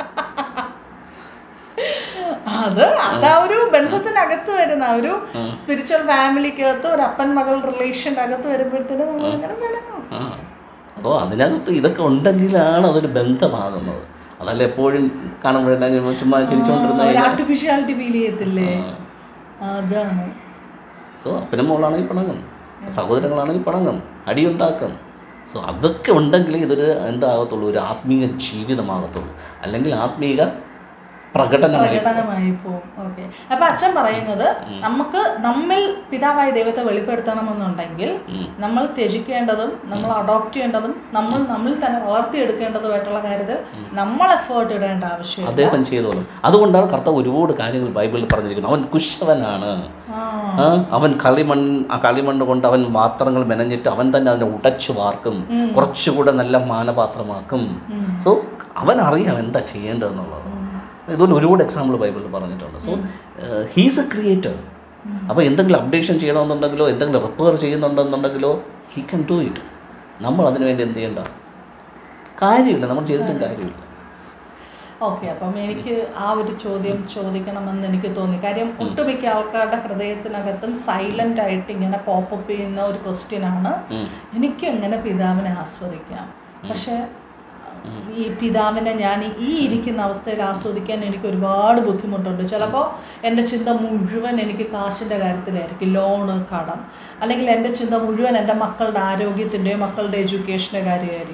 അത് അതാ ഒരു ബന്ധത്തിനകത്ത് വരുന്ന ഒരു സ്പിരിച്വൽ ഫാമിലിക്കകത്ത് ഒരു അപ്പൻ മകൾ റിലേഷൻ്റെ അകത്ത് വരുമ്പോഴത്തേനും നമ്മൾ അങ്ങനെ പിണങ്ങും. അപ്പോൾ അതിനകത്ത് ഇതൊക്കെ ഉണ്ടെങ്കിലാണ് അതൊരു ബന്ധമാകുന്നത്. അതല്ല എപ്പോഴും കാണുമ്പോഴെല്ലാം ചുമ്മാ ചിരിച്ചുകൊണ്ടിരുന്ന ആർട്ടിഫിഷ്യാലിറ്റി ഫീൽ ചെയ്യത്തില്ലേ? അതാണ്. സോ അപ്പനും മോളാണെങ്കിൽ പിണങ്ങും, സഹോദരങ്ങളാണെങ്കിൽ പിണങ്ങും, അടിയുണ്ടാക്കും. സോ അതൊക്കെ ഉണ്ടെങ്കിൽ ഇതൊരു എന്താകത്തുള്ളൂ, ഒരു ആത്മീയ ജീവിതമാകത്തുള്ളൂ. അല്ലെങ്കിൽ ആത്മീയ പ്രകടനമായി പോകും. ഓക്കെ, അപ്പൊ അച്ഛൻ പറയുന്നത് നമുക്ക് നമ്മിൽ പിതാവായ ദൈവത്തെ വെളിപ്പെടുത്തണമെന്നുണ്ടെങ്കിൽ നമ്മൾ ത്യജിക്കേണ്ടതും നമ്മൾ അഡോപ്റ്റ് ചെയ്യേണ്ടതും നമ്മൾ നമ്മിൽ തന്നെ വളർത്തിയെടുക്കേണ്ടതുമായിട്ടുള്ള കാര്യത്തിൽ നമ്മൾ എഫേർട്ട് ഇടേണ്ട ആവശ്യം അദ്ദേഹം ചെയ്തോളും. അതുകൊണ്ടാണ് കർത്താവ് ഒരുപാട് കാര്യങ്ങൾ ബൈബിളിൽ പറഞ്ഞിരിക്കുന്നത്. അവൻ കുശവനാണ്, അവൻ കളിമൺ ആ കളിമണ്ണ് കൊണ്ട് അവൻ പാത്രങ്ങൾ മെനഞ്ഞിട്ട് അവൻ തന്നെ അതിനെ ഉടച്ചു വാർക്കും, കുറച്ചുകൂടെ നല്ല മാനപാത്രമാക്കും. സോ അവൻ അറിയാം എന്താ ചെയ്യേണ്ടതെന്നുള്ളത്. ഇതുപോലെ ഒരുപാട് എക്സാമ്പിൾ ബൈബിളിൽ പറഞ്ഞിട്ടുണ്ട്. So he's a creator. അപ്പോൾ എന്തെങ്കിലും അപ്ഡേഷൻ ചെയ്യണമെന്നുണ്ടെങ്കിലോ എന്തെങ്കിലും റിപ്പയർ ചെയ്യുന്നുണ്ടെന്നുണ്ടെങ്കിലോ ഹീ ക്യാൻ ഡു ഇറ്റ്. നമ്മൾ അതിനു വേണ്ടി എന്ത് ചെയ്യേണ്ട കാര്യമില്ല, നമ്മൾ ചെയ്തിട്ടും കാര്യമില്ല. ഓക്കെ, അപ്പം എനിക്ക് ആ ഒരു ചോദ്യം ചോദിക്കണമെന്ന് എനിക്ക് തോന്നി. കാര്യം ഒട്ടുമിക്ക ആൾക്കാരുടെ ഹൃദയത്തിനകത്തും സൈലന്റ് ആയിട്ട് ഇങ്ങനെ പോപ്പപ്പ് ചെയ്യുന്ന ഒരു ക്വസ്റ്റ്യൻ ആണ്, എനിക്ക് എങ്ങനെ പിതാവിനെ ആസ്വദിക്കാം? പക്ഷെ ഈ പിതാവിനെ ഞാൻ ഈ ഇരിക്കുന്ന അവസ്ഥയിൽ ആസ്വദിക്കാൻ എനിക്ക് ഒരുപാട് ബുദ്ധിമുട്ടുണ്ട്. ചിലപ്പോൾ എൻ്റെ ചിന്ത മുഴുവൻ എനിക്ക് കാശിൻ്റെ കാര്യത്തിലായിരിക്കും, ലോണ്, കടം, അല്ലെങ്കിൽ എൻ്റെ ചിന്ത മുഴുവൻ എൻ്റെ മക്കളുടെ ആരോഗ്യത്തിൻ്റെയോ മക്കളുടെ എഡ്യൂക്കേഷൻ്റെ കാര്യമായിരിക്കും.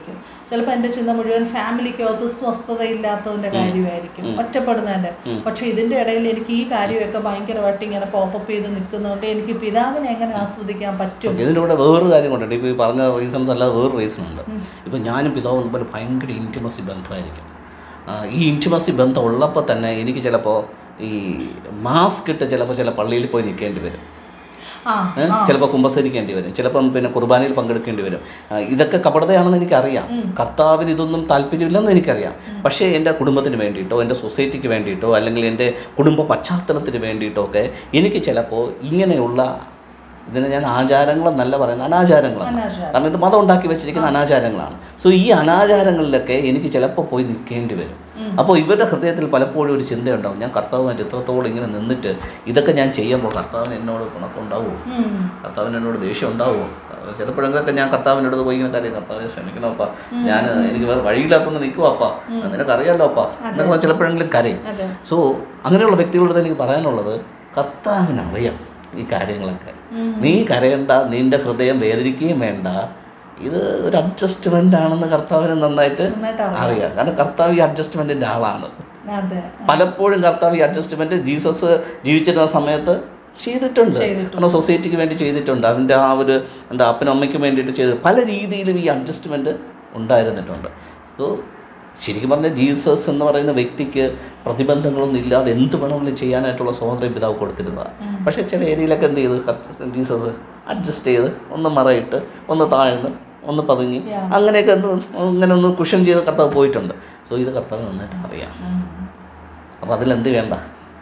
ചിലപ്പോൾ എൻ്റെ ചിന്ത മുഴുവൻ ഫാമിലിക്കകത്ത് സ്വസ്ഥതയില്ലാത്തതിൻ്റെ കാര്യമായിരിക്കും, ഒറ്റപ്പെടുന്നതിൻ്റെ. പക്ഷെ ഇതിൻ്റെ ഇടയിൽ എനിക്ക് ഈ കാര്യമൊക്കെ ഭയങ്കരമായിട്ട് ഇങ്ങനെ പോപ്പപ്പ് ചെയ്ത് നിൽക്കുന്നതുകൊണ്ട് എനിക്ക് പിതാവിനെ എങ്ങനെ ആസ്വദിക്കാൻ പറ്റും? ഇതിൻ്റെ കൂടെ വേറൊരു കാര്യം കൊണ്ടുണ്ട്. ഇപ്പോൾ ഈ പറഞ്ഞ റീസൺസ് അല്ലാതെ വേറൊരു റീസൺ ഉണ്ട്. ഇപ്പോൾ ഞാനും പിതാവും തമ്മിൽ ഭയങ്കര ഇൻറ്റിമസി ബന്ധമായിരിക്കും. ഈ ഇൻറ്റിമസി ബന്ധം ഉള്ളപ്പോൾ തന്നെ എനിക്ക് ചിലപ്പോൾ ഈ മാസ്ക് ഇട്ട് ചിലപ്പോൾ ചില പള്ളിയിൽ പോയി നിൽക്കേണ്ടി വരും, ചിലപ്പോൾ കുമ്പസരിക്കേണ്ടി വരും, ചിലപ്പം പിന്നെ കുർബാനയിൽ പങ്കെടുക്കേണ്ടി വരും. ഇതൊക്കെ കപടതയാണെന്ന് എനിക്കറിയാം. കർത്താവിന് ഇതൊന്നും താല്പര്യമില്ലെന്ന് എനിക്കറിയാം. പക്ഷേ എൻ്റെ കുടുംബത്തിന് വേണ്ടിയിട്ടോ എൻ്റെ സൊസൈറ്റിക്ക് വേണ്ടിയിട്ടോ അല്ലെങ്കിൽ എൻ്റെ കുടുംബ പശ്ചാത്തലത്തിന് വേണ്ടിയിട്ടോ ഒക്കെ എനിക്ക് ചിലപ്പോൾ ഇങ്ങനെയുള്ള ഇതിനെ ഞാൻ ആചാരങ്ങളെന്നല്ല പറയുന്നത്, അനാചാരങ്ങളാണ്. കാരണം ഇത് മതം ഉണ്ടാക്കി വെച്ചിരിക്കുന്ന അനാചാരങ്ങളാണ്. സോ ഈ അനാചാരങ്ങളിലൊക്കെ എനിക്ക് ചിലപ്പോൾ പോയി നിൽക്കേണ്ടി വരും. അപ്പോൾ ഇവരുടെ ഹൃദയത്തിൽ പലപ്പോഴും ഒരു ചിന്തയുണ്ടാവും, ഞാൻ കർത്താവുമായിട്ട് ഇത്രത്തോളം ഇങ്ങനെ നിന്നിട്ട് ഇതൊക്കെ ഞാൻ ചെയ്യുമ്പോൾ കർത്താവിന് എന്നോട് പിണക്കുണ്ടാവുമോ, കർത്താവിന് എന്നോട് ദേഷ്യം ഉണ്ടാവുമോ? ചിലപ്പോഴൊക്കെ ഞാൻ കർത്താവിനോട് പോയി ഇങ്ങനെ കാര്യം, കർത്താവ് ക്ഷമിക്കണമപ്പാ, ഞാൻ എനിക്ക് വേറെ വഴിയില്ലാത്തതുകൊണ്ട് നിൽക്കുവാപ്പാ, നിനക്കറിയാലോ അപ്പാ എന്നൊക്കെ ചിലപ്പോഴെങ്കിലും കരയും. സോ അങ്ങനെയുള്ള വ്യക്തികളോട് എനിക്ക് പറയാനുള്ളത്, കർത്താവിനറിയാം ഈ കാര്യങ്ങളൊക്കെ. നീ കരയണ്ട, നിൻ്റെ ഹൃദയം വേദനിക്കുകയും വേണ്ട. ഇത് ഒരു അഡ്ജസ്റ്റ്മെൻ്റ് ആണെന്ന് കർത്താവിന് നന്നായിട്ട് അറിയാം. കാരണം കർത്താവ് ഈ അഡ്ജസ്റ്റ്മെൻറ്റിൻ്റെ ആളാണ്. പലപ്പോഴും കർത്താവ് ഈ അഡ്ജസ്റ്റ്മെൻറ്റ് ജീസസ് ജീവിച്ചിരുന്ന സമയത്ത് ചെയ്തിട്ടുണ്ട്. കാരണം സൊസൈറ്റിക്ക് വേണ്ടി ചെയ്തിട്ടുണ്ട്. അവൻ്റെ ആ ഒരു എന്താ അപ്പനും അമ്മയ്ക്കും വേണ്ടിയിട്ട് ചെയ്ത് പല രീതിയിലും ഈ അഡ്ജസ്റ്റ്മെൻറ്റ് ഉണ്ടായിരുന്നിട്ടുണ്ട്. സോ ശരിക്കും പറഞ്ഞാൽ ജീസസ് എന്ന് പറയുന്ന വ്യക്തിക്ക് പ്രതിബന്ധങ്ങളൊന്നും ഇല്ലാതെ എന്ത് വേണമെങ്കിലും ചെയ്യാനായിട്ടുള്ള സ്വാതന്ത്ര്യം പിതാവ് കൊടുത്തിരുന്നതാണ്. പക്ഷേ ചില ഏരിയയിലൊക്കെ എന്ത് ചെയ്ത് ജീസസ് അഡ്ജസ്റ്റ് ചെയ്ത് ഒന്ന് മറയിട്ട് ഒന്ന് താഴ്ന്ന് ഒന്ന് പതുങ്ങി അങ്ങനെയൊക്കെ ഒന്ന് ഇങ്ങനെ ഒന്ന് കുഷൻ ചെയ്ത് കർത്താവ് പോയിട്ടുണ്ട്. സോ ഇത് കർത്താവ് നന്നായിട്ട് അറിയാം. അപ്പോൾ അതിലെന്ത് വേണ്ട,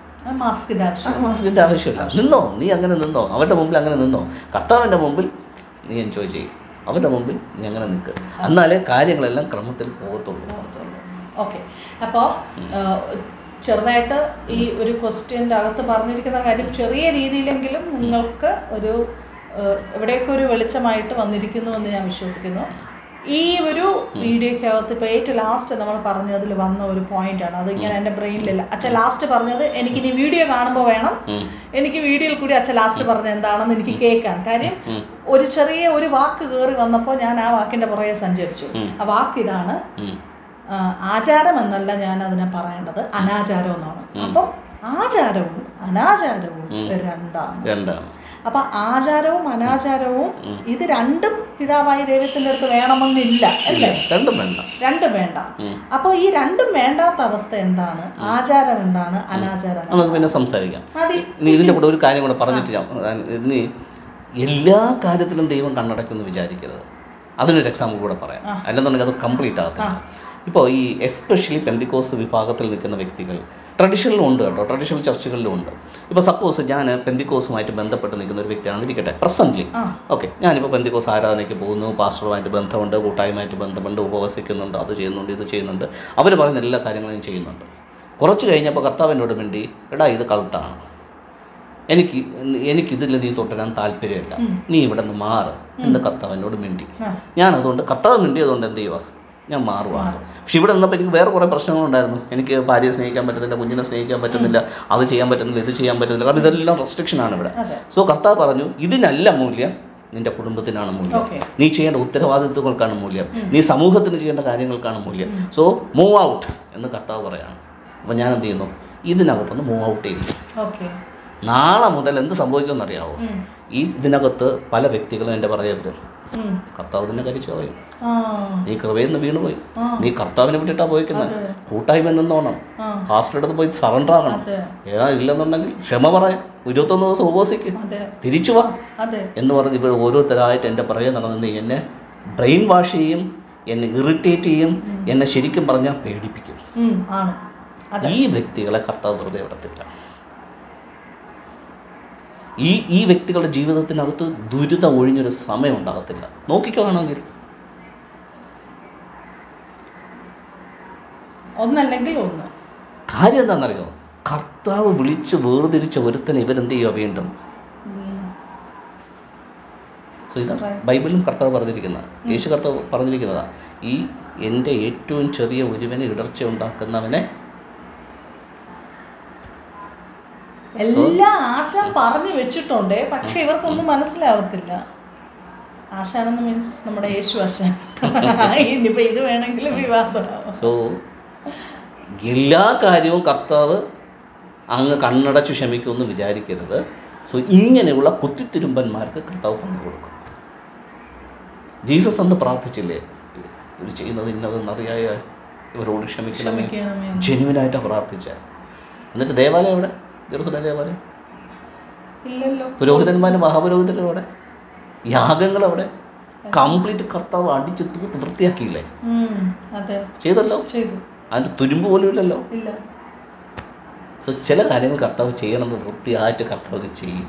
മാസ്കിൻ്റെ ആവശ്യമില്ല. നിന്നോ, നീ അങ്ങനെ നിന്നോ, അവരുടെ മുമ്പിൽ അങ്ങനെ നിന്നോ. കർത്താവിൻ്റെ മുമ്പിൽ നീ എൻജോയ് ചെയ്യും, അവരുടെ മുമ്പിൽ നീ അങ്ങനെ നിൽക്കുക. എന്നാലേ കാര്യങ്ങളെല്ലാം ക്രമത്തിൽ പോകത്തുള്ളൂ. ഓക്കെ, അപ്പോൾ ചെറുതായിട്ട് ഈ ഒരു ക്വസ്റ്റ്യൻ്റെ അകത്ത് പറഞ്ഞിരിക്കുന്ന കാര്യം ചെറിയ രീതിയിലെങ്കിലും നിങ്ങൾക്ക് ഒരു എവിടെയൊക്കെ ഒരു വെളിച്ചമായിട്ട് വന്നിരിക്കുന്നു എന്ന് ഞാൻ വിശ്വസിക്കുന്നു. ഈ ഒരു വീഡിയോയ്ക്കകത്ത് ഇപ്പോൾ ഏറ്റവും ലാസ്റ്റ് നമ്മൾ പറഞ്ഞതിൽ വന്ന ഒരു പോയിന്റാണ്, അതിങ്ങനെ എൻ്റെ ബ്രെയിനിലില്ല. അച്ഛൻ ലാസ്റ്റ് പറഞ്ഞത് എനിക്കിനി വീഡിയോ കാണുമ്പോൾ വേണം എനിക്ക് വീഡിയോയിൽ കൂടി അച്ഛൻ ലാസ്റ്റ് പറഞ്ഞത് എന്താണെന്ന് എനിക്ക് കേൾക്കാൻ. കാര്യം ഒരു ചെറിയ ഒരു വാക്ക് കയറി വന്നപ്പോൾ ഞാൻ ആ വാക്കിൻ്റെ പുറകെ സഞ്ചരിച്ചു. ആ വാക്ക് ഇതാണ്, ആചാരം എന്നല്ല ഞാൻ അതിനെ പറയേണ്ടത്, അനാചാരം എന്നാണ്. അപ്പം ആചാരവും അനാചാരവും രണ്ടാണ്. രണ്ടാണ് അപ്പം ആചാരവും അനാചാരവും ഇത് രണ്ടും പിതാവായ ദൈവത്തിൻ്റെ അടുത്ത് വേണമെന്നില്ല, അല്ലേ? രണ്ടും വേണ്ട, രണ്ടും വേണ്ട. അപ്പോൾ ഈ രണ്ടും വേണ്ടാത്ത അവസ്ഥ എന്താണ്? ആചാരം എന്താണ്, അനാചാരം? നമുക്ക് പിന്നെ സംസാരിക്കാം. ഇനി ഇതിൻ്റെ കൂടെ ഒരു കാര്യം കൂടെ പറഞ്ഞിട്ട് ഇതിന് എല്ലാ കാര്യത്തിലും ദൈവം കണ്ണടയ്ക്കുമെന്ന് വിചാരിക്കരുത്. അതിനൊരു എക്സാമ്പിൾ കൂടെ പറയാം, അല്ലെന്നുണ്ടെങ്കിൽ അത് കംപ്ലീറ്റ് ആകത്തില്ല. ഇപ്പോൾ ഈ എസ്പെഷ്യലി പെന്തിക്കോസ് വിഭാഗത്തിൽ നിൽക്കുന്ന വ്യക്തികൾ ട്രഡീഷണലും ഉണ്ട് കേട്ടോ, ട്രഡീഷണൽ ചർച്ചുകളിലും ഉണ്ട്. ഇപ്പോൾ സപ്പോസ് ഞാൻ പെന്തിക്കോസുമായിട്ട് ബന്ധപ്പെട്ട് നിൽക്കുന്ന ഒരു വ്യക്തിയാണെന്ന് ഇരിക്കട്ടെ പ്രസൻ്റ്ലി. ഓക്കെ, ഞാനിപ്പോൾ പെന്തിക്കോസ് ആരാധനയ്ക്ക് പോകുന്നു, പാസ്റ്ററുമായിട്ട് ബന്ധമുണ്ട്, കൂട്ടായ്മയായിട്ട് ബന്ധമുണ്ട്, ഉപവസിക്കുന്നുണ്ട്, അത് ചെയ്യുന്നുണ്ട്, ഇത് ചെയ്യുന്നുണ്ട്, അവർ പറയുന്ന എല്ലാ കാര്യങ്ങളും ചെയ്യുന്നുണ്ട്. കുറച്ച് കഴിഞ്ഞപ്പോൾ കർത്താവിനോട് വേണ്ടി, എടാ ഇത് കൾട്ടാണ്, എനിക്ക് എനിക്കിതിൽ നീ തുടരാൻ താല്പര്യമില്ല, നീ ഇവിടെ നിന്ന് മാറ് എന്ന് കർത്താവിനോട് മിണ്ടി. ഞാനതുകൊണ്ട് കർത്താവ് മിണ്ടിയതുകൊണ്ട് എന്ത് ചെയ്യുക, ഞാൻ മാറുവാണ്. പക്ഷെ ഇവിടെ നിന്നപ്പോൾ എനിക്ക് വേറെ കുറേ പ്രശ്നങ്ങളുണ്ടായിരുന്നു. എനിക്ക് ഭാര്യയെ സ്നേഹിക്കാൻ പറ്റുന്നില്ല, കുഞ്ഞിനെ സ്നേഹിക്കാൻ പറ്റുന്നില്ല, അത് ചെയ്യാൻ പറ്റുന്നില്ല, ഇത് ചെയ്യാൻ പറ്റുന്നില്ല. കാരണം ഇതെല്ലാം റെസ്ട്രിക്ഷനാണ് ഇവിടെ. സോ കർത്താവ് പറഞ്ഞു, ഇതിനല്ല മൂല്യം, നിൻ്റെ കുടുംബത്തിനാണ് മൂല്യം, നീ ചെയ്യേണ്ട ഉത്തരവാദിത്വങ്ങൾക്കാണ് മൂല്യം, നീ സമൂഹത്തിന് ചെയ്യേണ്ട കാര്യങ്ങൾക്കാണ് മൂല്യം. സോ മൂവ് ഔട്ട് എന്ന് കർത്താവ് പറയാണ്. അപ്പോൾ ഞാൻ എന്ത് ചെയ്യുന്നു, ഇതിനകത്തുനിന്ന് മൂവ് ഔട്ട് ചെയ്യുന്നു. നാളെ മുതൽ എന്ത് സംഭവിക്കുമെന്നറിയാവോ, ഈ ഇതിനകത്ത് പല വ്യക്തികളും എൻ്റെ പറയാൻ വരും, കർത്താവ് തന്നെ കരിച്ചു കളയും, നീ കൃപയിൽ നിന്ന് വീണുപോയി, നീ കർത്താവിനെ വിട്ടിട്ടാ പോയിക്കുന്നത്, കൂട്ടായ്മ നിന്നോണം, ഫാസ്റ്റ് അടുത്ത് പോയി സറണ്ടർ ആകണം, ഏതാ ഇല്ലെന്നുണ്ടെങ്കിൽ ക്ഷമ പറയാം, ഇരുപത്തൊന്ന് ദിവസം ഉപവസിക്കും, തിരിച്ചു വാ എന്ന് പറഞ്ഞ് ഇവർ ഓരോരുത്തരായിട്ട് എൻ്റെ പറയാൻ നടന്ന് എന്നെ ബ്രെയിൻ വാഷ് ചെയ്യും, എന്നെ ഇറിറ്റേറ്റ് ചെയ്യും, എന്നെ ശരിക്കും പറഞ്ഞാൽ പേടിപ്പിക്കും. ഈ വ്യക്തികളെ കർത്താവ് വെറുതെ വിടത്തില്ല. ഈ ഈ വ്യക്തികളുടെ ജീവിതത്തിനകത്ത് ദുരിതം ഒഴിഞ്ഞൊരു സമയം ഉണ്ടാകത്തില്ല. നോക്കിക്കോണമെങ്കിൽ ഒന്നല്ലെങ്കിൽ ഒന്ന്. കാര്യം എന്താണെന്നറിയോ, കർത്താവ് വിളിച്ച് വേർതിരിച്ച ഒരുത്തനെ ഇവരെന്ത് ചെയ്യുക വീണ്ടും. സോ ഇതാ ബൈബിളിലും കർത്താവ് പറഞ്ഞിരിക്കുന്നത്, യേശു കർത്താവ് പറഞ്ഞിരിക്കുന്നതാണ്, ഈ എൻ്റെ ഏറ്റവും ചെറിയ ഒരുവനെ ഇടർച്ച ഉണ്ടാക്കുന്നവനെ. എല്ലാ ആശ പറഞ്ഞു വെച്ചിട്ടുണ്ട്, പക്ഷെ ഇവർക്കൊന്നും മനസ്സിലാവത്തില്ല. ആശാനെന്ന് മീൻസ് നമ്മുടെ യേശു ആശാൻ. ഇനിയിപ്പോൾ ഇത് വേണമെങ്കിലും വിവാദമാവും. സോ എല്ലാ കാര്യവും കർത്താവ് അങ്ങ് കണ്ണടച്ച് ക്ഷമിക്കുമെന്ന് വിചാരിക്കരുത്. സോ ഇങ്ങനെയുള്ള കുത്തിത്തിരുമ്പന്മാർക്ക് കർത്താവ് പങ്കു കൊടുക്കും. ജീസസ് അന്ന് പ്രാർത്ഥിച്ചില്ലേ, ഇവർ ചെയ്യുന്നത് ഇന്നതെന്നറിയായ ഇവരോട് ക്ഷമിക്കണമേ, ജെന്യുവനായിട്ടാണ് പ്രാർത്ഥിച്ചത്. എന്നിട്ട് ദേവാലയം എവിടെ? ജെറുസലേം ദേവാലയം ഇല്ലല്ലോ. പുരോഹിതന്മാരും മഹാപുരോഹിതരും അവിടെ, യാഗങ്ങൾ അവിടെ, കംപ്ലീറ്റ് കർത്താവ് അടിച്ച് തൂത്ത് വൃത്തിയാക്കിയില്ലേ? ചെയ്തല്ലോ. അതിൻ്റെ തുരുമ്പ് പോലും ഇല്ലല്ലോ. സോ ചില കാര്യങ്ങൾ കർത്താവ് ചെയ്യണമെന്ന് വൃത്തിയായിട്ട് കർത്താവ് ചെയ്യും.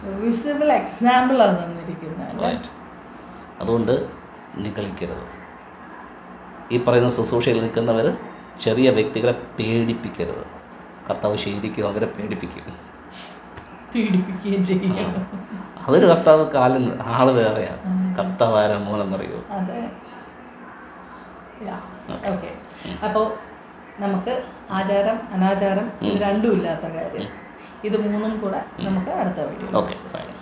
അതുകൊണ്ട് നിഗളിക്കരുത്. ഈ പറയുന്ന ശുശ്രൂഷയിൽ നിൽക്കുന്നവർ ചെറിയ വ്യക്തികളെ പേടിപ്പിക്കരുത്. കർത്താവ് ശരിക്കും അവരെ പേടിപ്പിക്കും, പീഡിപ്പിക്കുകയും ചെയ്യും. അതൊരു കർത്താവ് കാലം ആള് വേറെയാണ്. കർത്താവ് ആരാ മോനെന്നറിയോ? അതെ. ഓക്കെ, അപ്പോൾ നമുക്ക് ആചാരം അനാചാരം ഇത് രണ്ടും ഇല്ലാത്ത കാര്യം, ഇത് മൂന്നും കൂടെ നമുക്ക് അടുത്ത വീഡിയോ. Okay, fine.